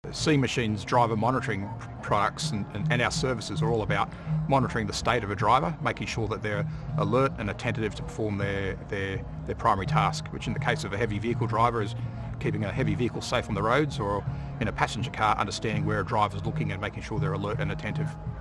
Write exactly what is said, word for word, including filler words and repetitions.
C Machine's driver monitoring products and, and, and our services are all about monitoring the state of a driver, making sure that they're alert and attentive to perform their, their, their primary task, which in the case of a heavy vehicle driver is keeping a heavy vehicle safe on the roads, or in a passenger car, understanding where a driver's looking and making sure they're alert and attentive.